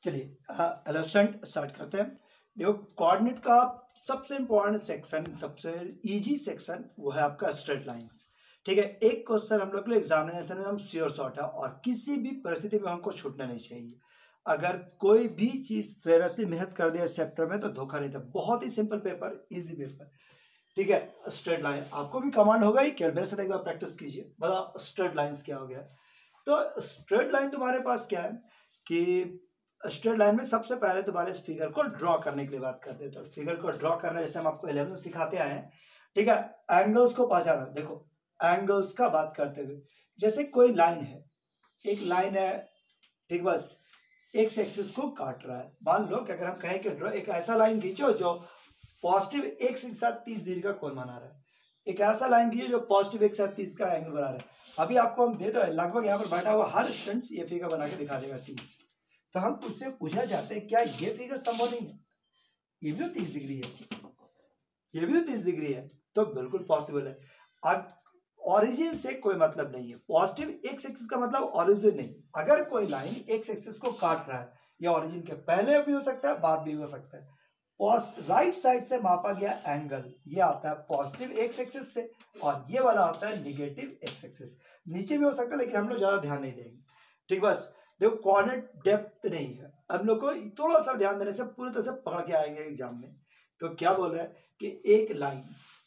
चलिए एलस्टेंट स्टार्ट करते हैं। देखो कोऑर्डिनेट का सबसे इंपॉर्टेंट सेक्शन, सबसे इजी सेक्शन वो है आपका स्ट्रेट लाइंस। ठीक है, एक क्वेश्चन हम लोग के लिए एग्जामिनेशन में हम श्योर शॉट है और किसी भी परिस्थिति में हमको छूटना नहीं चाहिए। अगर कोई भी चीज सीरियसली मेहनत कर दिया इस चैप्टर में तो धोखा नहीं था। बहुत ही सिंपल पेपर, इजी पेपर। ठीक है, स्ट्रेट लाइन आपको भी कमांड होगा ही, केवल मेरे साथ एक बार प्रैक्टिस कीजिए। बताओ स्ट्रेट लाइंस क्या हो गया। तो स्ट्रेट लाइन तुम्हारे पास क्या है कि स्ट्रेट लाइन में सबसे पहले तुम्हारे इस फिगर को ड्रॉ करने के लिए बात करते हैं। तो फिगर को ड्रॉ करना जैसे हम आपको 11 में सिखाते आए हैं। ठीक है, एंगल्स को पहचाना। देखो एंगल्स का बात करते हुए जैसे कोई लाइन है, एक लाइन है, ठीक, बस एक्स एक्सिस को काट रहा है। मान लो कि अगर हम कहें कि ड्रॉ एक ऐसा लाइन खींचो जो पॉजिटिव एक्स के साथ 30 डिग्री का कोण बना रहा है, एक ऐसा लाइन खींचो जो पॉजिटिव एक्स के साथ 30 का एंगल बना रहा है। अभी आपको हम दे दो, लगभग यहाँ पर बैठा हुआ हर स्टूडेंट ये फिगर बना के दिखा देगा 30। तो हम उससे पूछना चाहते हैं क्या ये फिगर संभव नहीं है? ये भी तो 30 डिग्री है, ये भी तो 30 डिग्री है, तो बिल्कुल पॉसिबल है। अब ऑरिजिन से कोई मतलब नहीं है। पॉजिटिव एक्स एक्सिस का मतलब ऑरिजिन नहीं। अगर कोई लाइन एक्स एक्सिस को काट रहा है, ये ऑरिजिन के पहले भी हो सकता है, बाद भी हो सकता है। राइट साइड से मापा गया एंगल ये आता है पॉजिटिव एक्स एक्सिस से और ये वाला आता है निगेटिव एक्स एक्सिस। नीचे भी हो सकता है लेकिन हम लोग ज्यादा ध्यान नहीं देंगे। ठीक, बस देखो कोऑर्डिनेट डेप्थ नहीं है, हम लोग को थोड़ा सा ध्यान देने से पूरी तरह से पकड़ के आएंगे एग्जाम में। तो क्या बोल रहा है कि एक लाइन,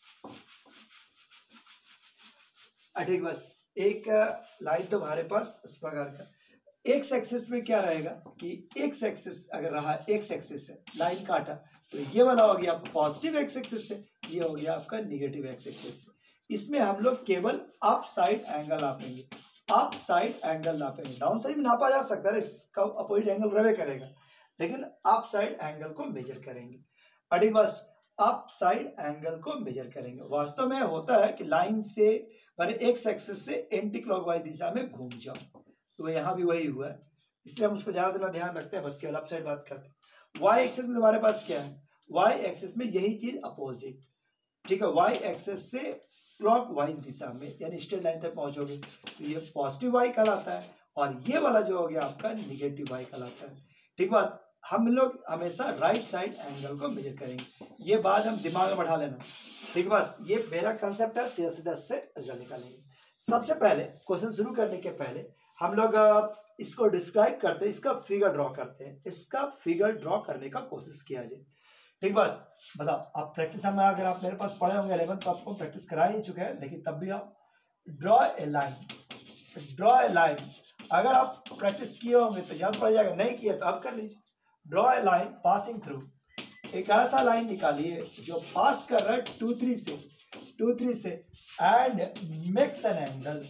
ठीक, बस एक लाइन तुम्हारे पास इस प्रकार का एक्स एक्सिस में क्या रहेगा कि एक्स एक्सिस अगर रहा एक्स एक्सिस से लाइन काटा तो ये वाला हो गया आपका पॉजिटिव एक्स एक्सिस से, ये हो गया आपका निगेटिव एक्स एक्सिस से। इसमें हम लोग केवल अप साइड एंगल नापेंगे, अप साइड एंगल नापेंगे। डाउन साइड में नापा जा सकता है, इसका अपोजिट एंगल रहे करेगा, लेकिन अप साइड एंगल को मेजर करेंगे। अड़ी बस अप साइड एंगल को मेजर करेंगे। वास्तव में होता है कि लाइन से एक्स एक्सिस से एंटी क्लॉकवाइज दिशा में घूम जाओ, तो यहाँ भी वही हुआ है, इसलिए हम उसको ज्यादा देना ध्यान रखते हैं, बस केवल अप साइड बात करते हैं। वाई एक्सिस में तुम्हारे पास क्या है, वाई एक्सिस में यही चीज अपोजिट। ठीक है, वाई एक्सिस से क्लॉकवाइज दिशा में यानी स्ट्रेट लाइन तक पहुंचोगे तो ये पॉजिटिव वाई कहलाता है और ये वाला जो हो गया आपका निगेटिव वाई कहलाता है। ठीक बात, हम लोग हमेशा राइट साइड एंगल को मेजर करेंगे, ये बात हम दिमाग में बढ़ा लेना। ठीक, बस ये मेरा कंसेप्ट है, सीधा सीधा से रिजल्ट निकालेंगे। सबसे पहले क्वेश्चन शुरू करने के पहले हम लोग इसको डिस्क्राइब करते हैं, इसका फिगर ड्रॉ करते हैं, इसका फिगर ड्रॉ करने का कोशिश किया जाए। ठीक, बस बताओ आप प्रैक्टिस में अगर आप मेरे पास पढ़े होंगे 11 तो आपको प्रैक्टिस करा ही चुके हैं, लेकिन तब भी आप draw a line, draw a line अगर आप प्रैक्टिस किए होंगे तो याद पड़ जाएगा, नहीं किए तो आप कर लीजिए। Draw a line passing through, एक ऐसा लाइन निकालिए जो पास कर रहा है 2 3 से एंड मेक्स एन एंगल,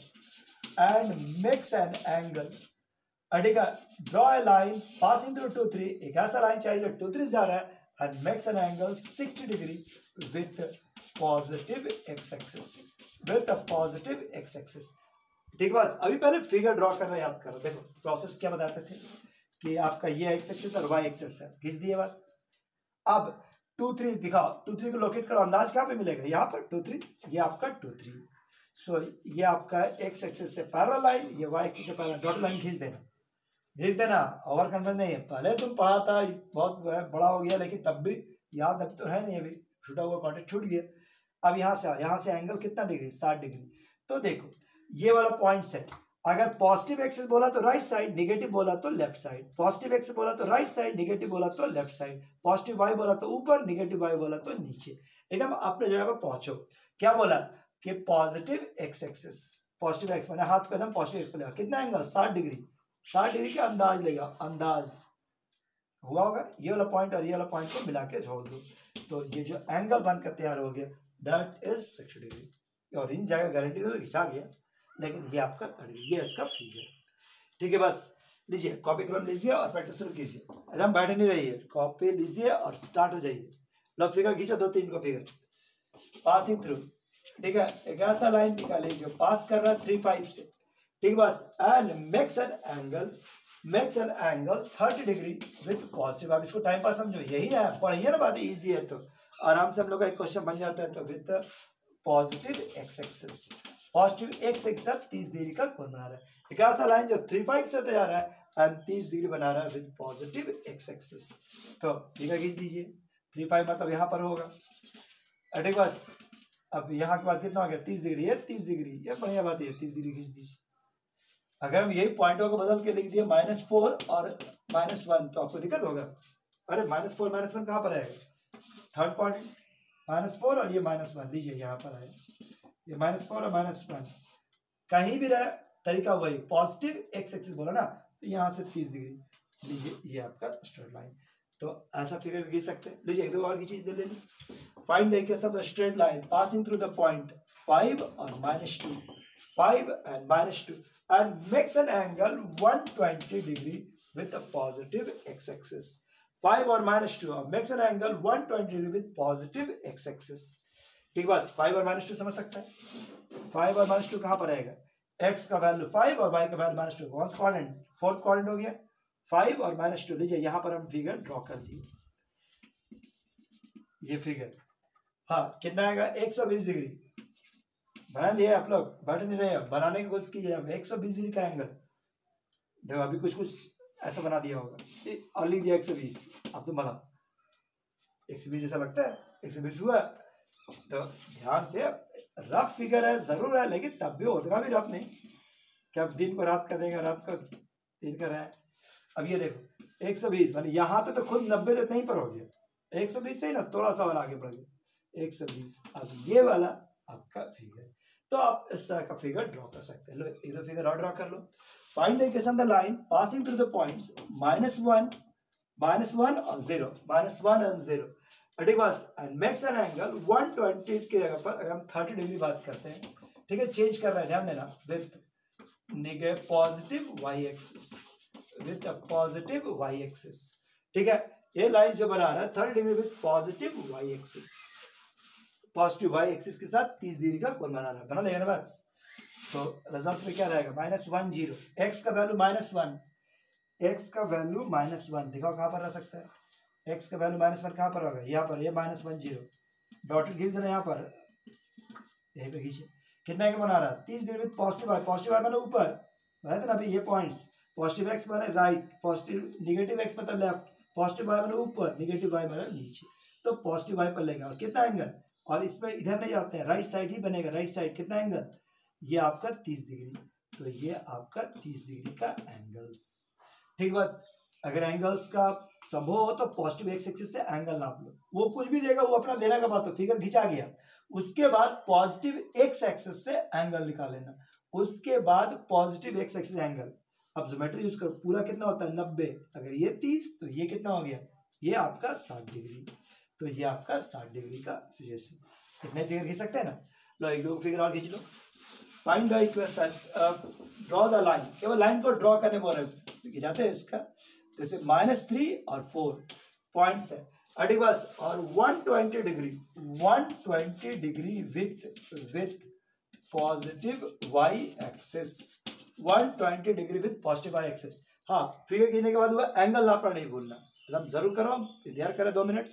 ठीक है। Draw a line passing through 2 3, एक ऐसा लाइन चाहिए जो 2 3 जा रहा है and makes an angle 60 degree with positive x axis, with a positive x axis। ठीक है, बस अभी पहले फिगर ड्रॉ करना याद करो। देखो प्रोसेस क्या बताते थे कि आपका ये एक्स एक्सिस और वाई एक्सिस है, खींच दिए बात। अब 2 3 दिखाओ, 2 3 को लोकेट करो, अंदाज कहाँ पे मिलेगा, यहाँ पर 2 3, ये आपका 2 3। सो ये आपका एक्स एक्सिस से पैरेलल लाइन, ये वाई एक्सिस से पैरेलल, डॉट लाइन खींच देना, भेज देना। ओवर कन्फ्यूज नहीं है, पहले तुम पढ़ा था बहुत बड़ा हो गया लेकिन तब भी याद अब तो है नहीं, अभी छूटा हुआ कॉन्टेक्ट छूट गया। अब यहाँ से एंगल कितना डिग्री, 60 डिग्री। तो देखो ये वाला पॉइंट है, अगर पॉजिटिव एक्सिस बोला तो राइट साइड, नेगेटिव बोला तो लेफ्ट साइड। पॉजिटिव एक्सिस बोला तो राइट साइड, नेगेटिव बोला तो लेफ्ट साइड। पॉजिटिव वाई बोला तो ऊपर, नेगेटिव वाई बोला तो नीचे। एकदम अपने जगह पर पहुंचो। क्या बोला कि positive X axis, positive X मैंने हाथ को एकदम पॉजिटिव एक्स पे लगा, कितना एंगल 60 डिग्री, 60 डिग्री का अंदाज लेगा, अंदाज हुआ होगा। ये वाला पॉइंट और ये वाला पॉइंट को मिला के जोड़ दो तो ये जो एंगल बनकर तैयार हो गया दैट इज 60 डिग्री। और इन जगह गारंटी तो खिंचा गया, लेकिन ये आपका 30 डिग्री, ये इसका फिगर। ठीक है, बस लीजिए कॉपी कलम लीजिए और प्रैक्टिस शुरू कीजिए, एकदम बैठे नहीं रहिए, कॉपी लीजिए और स्टार्ट हो जाइए। लो फिगर खींचो, 2 3 को फिगर पासिंग थ्रू। ठीक है, एक ऐसा लाइन निकालिए जो पास कर रहा है 3 5 से। ठीक, बस and makes an angle 30 degree with positive. अब इसको टाइम पास समझो, यही है, पढ़िए ना, बात इजी है तो आराम से हम लोग का एक क्वेश्चन बन जाता है। तो with positive X axis, positive X axis 30 degree का कोण बना रहा है। एक ऐसा लाइन जो 3 5 से तो जा रहा है एंड 30 डिग्री बना रहा है विद पॉजिटिव एक्स एक्सिस। तो फिगर खींच दीजिए, 3 5 मतलब यहाँ पर होगा। ठीक बस, अब यहाँ के बाद कितना हो गया 30 डिग्री, ये 30 डिग्री, ये बढ़िया बात है, 30 डिग्री खींच दीजिए। अगर हम यही पॉइंटों को बदल के लिख दिए -4 और -1 तो आपको दिक्कत होगा। अरे -4 -1 कहाँ पर आएगा, थर्ड पॉइंट -4 और ये -1 लीजिए यहाँ पर आए, ये -4 और -1 कहीं भी रहे तरीका वही, पॉजिटिव एक्स एक्सिस बोला ना, तो यहाँ से 30 डिग्री लीजिए, ये आपका स्ट्रेट लाइन। तो ऐसा फिगर खींच सकते हैं। लीजिए एक दो और की चीज ले ली, find the equation of the straight line passing through the point 5 और -2, 5 and -2 and makes an angle 120 degree with a positive x-axis. 5 और -2 और makes an angle 120 degree with positive x-axis. ठीक बस, 5 और -2 समझ सकते हैं। 5 और -2 कहाँ पर आएगा, x का वैल्यू 5 और y का वैल्यू -2, कौन सा क्वाड्रेंट, फोर्थ क्वाड्रेंट हो गया, 5 और -2। लीजिए यहाँ पर हम फिगर ड्रॉ कर दिए, ये फिगर, हाँ कितना आएगा 120 डिग्री बना दिया आप लोग, बैठ नहीं रहे, बनाने की कोशिश कीजिए। 120 डिग्री का एंगल, देखो अभी कुछ कुछ ऐसा बना दिया होगा और लिख दिया 120, अब तुम बताओ 120 ऐसा लगता है, 120 हुआ। तो ध्यान से, रफ फिगर है जरूर है, लेकिन तब भी उतना भी रफ नहीं कि अब दिन को रात का देगा, रात को दिन का रहे। अब ये देखो 120 मानी यहाँ तो खुद 90 तो नहीं पर हो गया, 120 से ही ना थोड़ा सा और आगे बढ़ गया 120। अब ये वाला आपका फिगर, तो आप इस तरह का फिगर ड्रॉ कर सकते हैं। लो एक दो फिगर और ड्रॉ कर लो। Find the equation the line passing through the points -1 और 0, -1 और 0, ठीक बस, एंड मेक्स एन एंगल 120 की जगह पर अगर हम 30 डिग्री बात करते हैं, ठीक है, चेंज कर रहे हैं, ध्यान देना, with positive Y axis, with positive Y axis. ठीक है, ये लाइन जो बना रहा है 30 degree with positive Y axis, positive Y axis के साथ 30 डिग्री का कोण बना रहा है, बना लेगा ना बस। तो रिजल्ट में क्या रहेगा, -1 0, एक्स का वैल्यू -1, एक्स का वैल्यू -1, दिखाओ कहां पर रह सकता है, एक्स का वैल्यू -1 कहां पर होगा, यहाँ पर, ये -1 0, डॉटेड खींच देना यहाँ पर, यहीं पे खींचे, कितना का बना रहा है 30 डिग्री विद पॉजिटिव वाई मैंने ऊपर बताया था ना अभी, ये पॉइंट्स पॉजिटिव एक्स मैंने राइट, पॉजिटिव निगेटिव एक्स मतलब लेफ्ट, पॉजिटिव वाई मैंने ऊपर, निगेटिव वाई मैंने नीचे, तो पॉजिटिव वाई पर लेगा, और कितना एंगल, और इसमें इधर नहीं जाते हैं, राइट साइड ही बनेगा, राइट साइड कितना एंगल, ये आपका 30 डिग्री, तो ये आपका 30 डिग्री का एंगल्स। ठीक बात, अगर एंगल्स का संभव हो तो पॉजिटिव एक्स एक्सिस से एंगल नाप लो, वो कुछ भी देगा वो अपना देने का बात, तो फिगर खींचा गया, उसके बाद पॉजिटिव एक्स एक्सिस से एंगल निकाल लेना, उसके बाद पॉजिटिव एक्स एक्सिस एंगल, अब ज्योमेट्री यूज करो, पूरा कितना होता है 90, अगर ये 30 तो ये कितना हो गया, ये आपका 60 डिग्री, तो ये आपका 60 डिग्री का सिचुएशन। कितने फिगर खींच सकते हैं ना, लो एक दो फिगर और खींच लो। Find the equations, draw the line, केवल लाइन को ड्रॉ करने बोल रहे खिंचाते हैं इसका, जैसे -3 और 4 पॉइंट्स है, ठीक बस, और 120 degree with positive Y axis, 120 degree with positive Y axis. हाँ, फिगर खींचने के बाद हुआ एंगल नापना नहीं भूलना, मतलब जरूर करो, इंतजार करें 2 मिनट।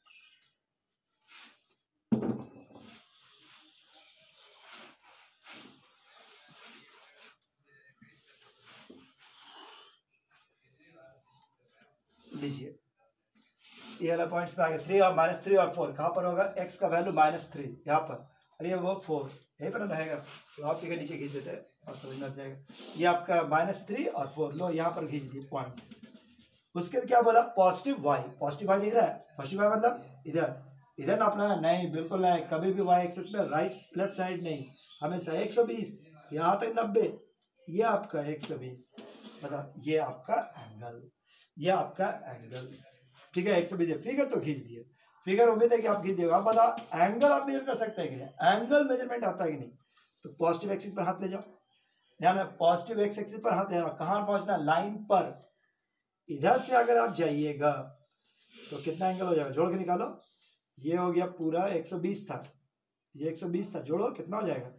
लीजिए ये वाला पॉइंट्स पे आ गया, 3 और -3 और 4 कहाँ पर होगा, x का वैल्यू -3 यहाँ पर, और ये वो 4 यहीं पर रहेगा, तो आप फिगर नीचे खींच देते हैं और समझ में आ जाएगा, ये आपका -3 और 4, लो यहाँ पर खींच दिए पॉइंट्स। उसके क्या बोला, पॉजिटिव वाई दिख रहा है, पॉजिटिव वाई मतलब इधर नापना है, नहीं बिल्कुल नहीं, कभी भी वाई एक्सिस में राइट लेफ्ट साइड नहीं, हमेशा 120 यहाँ तक 90, ये आपका 120, मतलब ये आपका एंगल, ये आपका एंगल, ठीक है 120। फिगर तो खींच दिए, फिगर उम्मीद है कि आप खींच दिएगा। आप बताओ एंगल आप मेजर कर सकते हैं कि नहीं, एंगल मेजरमेंट आता है कि नहीं, तो पॉजिटिव एक्सिस पर हाथ ले जाओ, ध्यान है पॉजिटिव एक्स एक्सिस पर हाथ ले जाओ, कहाँ पहुंचना, लाइन पर, इधर से अगर आप जाइएगा तो कितना एंगल हो जाएगा, जोड़ के निकालो, ये हो गया पूरा 120 था, ये 120 था, जोड़ो कितना हो जाएगा,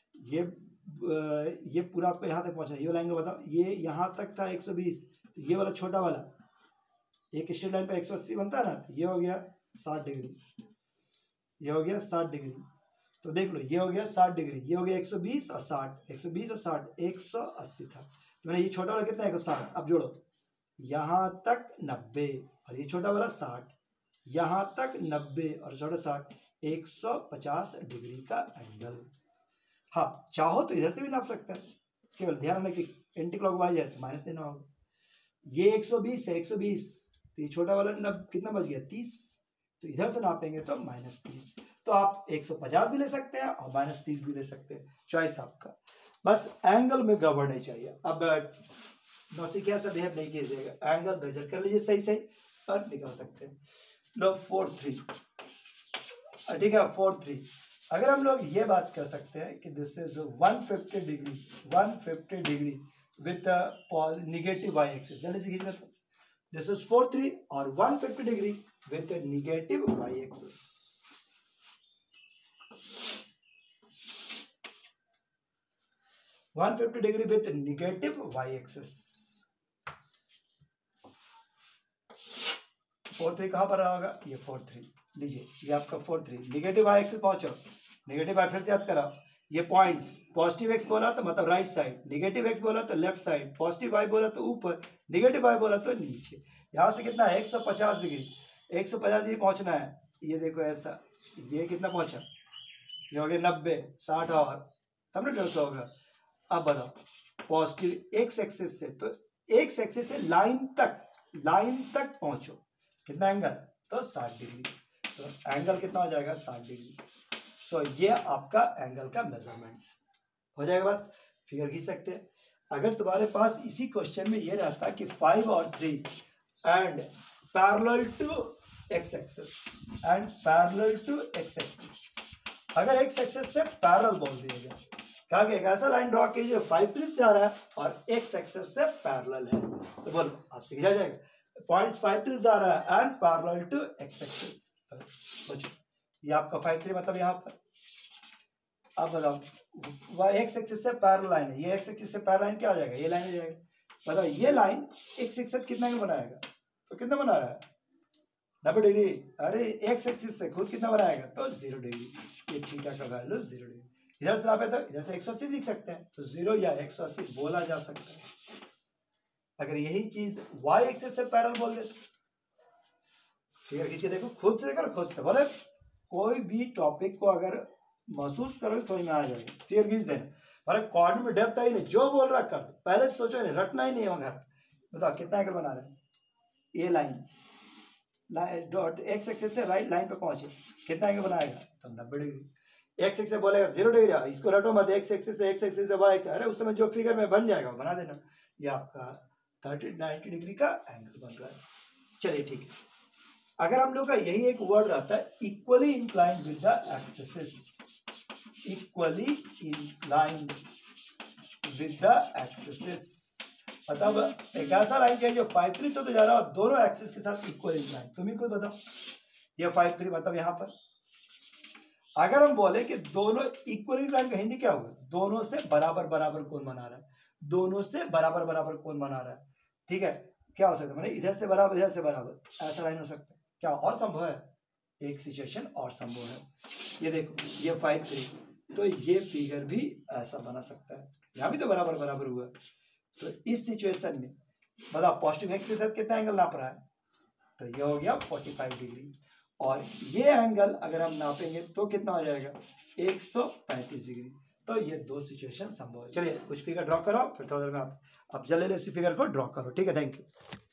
ये पूरा आपको यहाँ तक पहुंचना, ये वाला एंगल बताओ, ये यहाँ तक था 120, ये वाला छोटा वाला एक स्ट्रेट लाइन पे 180 बनता है ना, तो ये हो गया 60 डिग्री, ये हो गया 60 डिग्री, तो देख लो ये हो गया 60 डिग्री, ये हो गया 120 और 60, 120 और 60 180 था, मैंने ये छोटा वाला कितना है 160, अब जोड़ो यहाँ तक 90 और ये छोटा वाला 60, यहाँ तक 90 और छोटा 60, 150 डिग्री का एंगल। हाँ चाहो तो इधर से भी नाप सकते हैं, केवल ध्यान रखना कि एंटी क्लॉकवाइज है तो माइनस देना होगा। ये 120 है, 120 तो ये छोटा वाला कितना बच गया 30, तो इधर से नापेंगे तो -30। तो आप 150 भी ले सकते हैं और -30 भी ले सकते हैं, चॉइस आपका, बस एंगल में गड़बड़ नहीं चाहिए। अब नौसिखिया से बिहेव नहीं कीजिएगा, एंगल मेजर कर लीजिए सही सही और निकाल सकते हैं। लो 4-3, ठीक है 4-3। अगर हम लोग ये बात कर सकते हैं कि this is 150 degree with negative Y axis, जल्दी से खींच लेते हैं। दिस इज 4-3 और 150 degree with negative Y axis. (150 degree with negative Y axis. 4-3 कहां पर रहा होगा, ये 4-3 लीजिए, ये आपका 4-3 निगेटिव वाई एक्सिस पहुंचो, निगेटिव वाई फिर से याद करा, ये पॉइंट्स पॉजिटिव एक्स बोला तो मतलब राइट साइड, नेगेटिव एक्स बोला तो लेफ्ट साइड, पॉजिटिव वाई बोला तो ऊपर, नेगेटिव वाई बोला तो नीचे। यहाँ से कितना है 150 डिग्री, 150 डिग्री पहुंचना है। ये देखो ऐसा, ये कितना पहुंचा, ये हो गया 90, 60 और तब ना 150 होगा। अब बताओ पॉजिटिव एक्स एक्सिस से, तो एक्स एक्सिस से लाइन तक पहुंचो, कितना एंगल, तो 60 डिग्री, तो एंगल कितना हो जाएगा 60 डिग्री। सो ये आपका एंगल का मेजरमेंट्स हो जाएगा। बस फिगर खींच सकते हैं। अगर तुम्हारे पास इसी क्वेश्चन में ये रहता कि 5 और 3 and parallel to X axis, अगर एक्स एक्सिस से पैरेलल बोल दिया गया, कहा कि एक ऐसा लाइन ड्रॉ कीजिए 5 से जा रहा है और एक्स एक्सिस से पैरेलल है, तो बोलो आपसे खींचा जाएगा। पॉइंट्स 5 जा रहा है and parallel to X axis, बच्चों ये आपका 5-3 मतलब यहाँ पर। अब बताओ वह एक्स एक्सिस से पैरेलल लाइन है, ये एक्स एक्सिस से पैरेलल लाइन क्या हो जाएगा, ये लाइन हो जाएगा। बताओ ये लाइन एक्स एक्सिस कितना एंगल बनाएगा, तो कितना बना रहा है 90 डिग्री। अरे एक्स एक्सिस से खुद कितना बनाएगा, तो 0 डिग्री, ये थीटा का वैल्यू 0 डिग्री। इधर से नापे तो इधर से 180 लिख सकते हैं, तो 0 या 180 बोला जा सकता है। अगर यही चीज वाई एक्सिस से पैरेलल बोल देते, फिगर खींच के देखो, खुद से करो, खुद से बोले, कोई भी टॉपिक को अगर महसूस करोगे समझ में आ जाएगा। फिगर खींच देना, अरे कोऑर्डिनेट में डेप्थ आई नहीं, जो बोल रहा कर दो, पहले से सोचो नहीं, रटना ही नहीं है वहां। बताओ कितना एंगल बना रहे हैं, ये लाइन डॉट एक्स एक्सिस से राइट लाइन पे पहुंचे, कितना एंगल बनाएगा, तो 90 डिग्री। एक्स एक्सिस बोलेगा 0 डिग्री, इसको रटो मत, एक्स एक्सिस से वाई एक्सिस, अरे उस समय जो फिगर में बन जाएगा बना देना। ये आपका 90 डिग्री का एंगल बन रहा है। चलिए ठीक है। अगर हम लोग का यही एक वर्ड रहता है equally inclined with the axis, equally inclined with the axis, मतलब एक ऐसा लाइन चाहिए जो 5-3 से तो जा रहा है और दोनों एक्सिस के साथ इक्वल इंक्लाइंड। तुम ही खुद बताओ, ये 5-3 मतलब यहाँ पर अगर हम बोले कि दोनों इक्वल इंक्लाइंड का हिंदी क्या होगा, दोनों से बराबर बराबर कोण बना रहा है, दोनों से बराबर बराबर कोण बना रहा है, ठीक है। क्या हो सकता है, मैंने इधर से बराबर इधर से बराबर, ऐसा लाइन हो सकता है। क्या और संभव है, एक सिचुएशन और संभव है। ये देखो ये 5-3, तो ये फिगर भी ऐसा बना सकता है, यहाँ भी तो बराबर बराबर हुआ। तो इस सिचुएशन में बताओ पॉजिटिव एक्स के साथ कितना एंगल नाप रहा है, तो ये हो गया 45 डिग्री, और ये एंगल अगर हम नापेंगे तो कितना हो जाएगा 135 डिग्री। तो ये दो सिचुएशन संभव है। चलिए कुछ फिगर ड्रॉ करो, फिर थोड़ा देर में आप जल्दी इसी फिगर को ड्रॉ करो, ठीक है। Thank you.